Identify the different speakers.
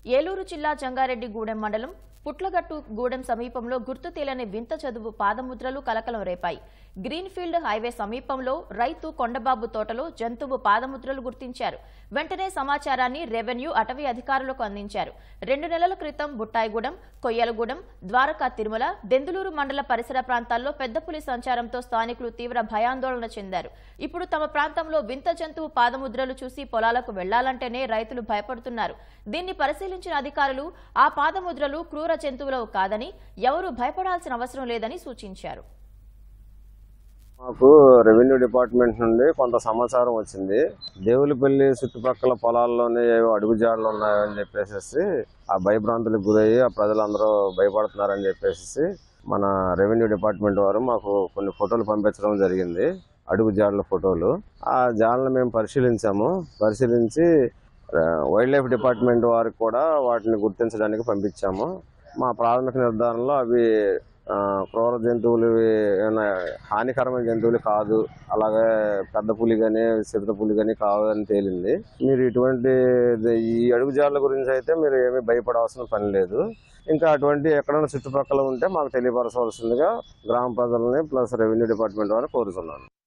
Speaker 1: ఏలూరు జిల్లా జంగారెడ్డిగూడెం మండలం పుట్లగట్టు గూడెం సమీపంలో గుర్తు తెలియని వింత చదువు పాదముద్రలు కలకలం రేపాయి. గ్రీన్ఫీల్డ్ హైవే సమీపంలో రైతు కొండబాబు తోటలో జంతువు పాదముద్రలు గుర్తించారు. వెంటనే సమాచారాన్ని రెవెన్యూ అటవీ అధికారులకు అందించారు. 2 నెలల క్రితం బుట్టాయిగూడెం, కొయ్యలగూడెం, ద్వారకా తిరుమల, దెందులూరు మండల పరిసర ప్రాంతాల్లో పెద్ద పులి సంచారంతో స్థానికులు తీవ్ర భయాందోళన చెందారు. ఇప్పుడు తమ ప్రాంతంలో వింత జంతువు పాదముద్రలు చూసి పొలాలకు వెళ్లాలంటేనే రైతులు భయపడుతున్నారు. దీన్ని పరిశీలించిన అధికారులు ఆ పాదముద్రలు క్రూర జంతువులు కాదని, ఎవరూ భయపడాల్సిన అవసరం లేదని సూచించారు.
Speaker 2: మాకు రెవెన్యూ డిపార్ట్మెంట్ నుండి కొంత సమాచారం వచ్చింది. దేవులపల్లి చుట్టుపక్కల పొలాల్లోనే ఏవో అడుగుజాడలు ఉన్నాయని చెప్పేసి ఆ భయభ్రాంతులకు గురయ్యి ఆ ప్రజలందరూ భయపడుతున్నారని చెప్పేసి మన రెవెన్యూ డిపార్ట్మెంట్ వారు మాకు కొన్ని ఫోటోలు పంపించడం జరిగింది. అడుగుజాడల ఫోటోలు. ఆ జాడలను మేము పరిశీలించి వైల్డ్ లైఫ్ డిపార్ట్మెంట్ వారికి కూడా వాటిని గుర్తించడానికి పంపించాము. మా ప్రాథమిక నిర్ధారణలో అవి క్రూర జంతువులు, హానికరమైన జంతువులు కాదు, అలాగే పెద్ద పులి కానీ చిరుత పులి కానీ కాదని తేలింది. మీరు ఇటువంటి ఈ అడుగుజాడల గురించి అయితే మీరు ఏమీ భయపడాల్సిన పని లేదు. ఇంకా అటువంటి ఎక్కడైనా చుట్టుపక్కల ఉంటే మాకు తెలియపరచవలసిందిగా గ్రామ ప్రజలని ప్లస్ రెవెన్యూ డిపార్ట్మెంట్ వారిని కోరుతున్నాను.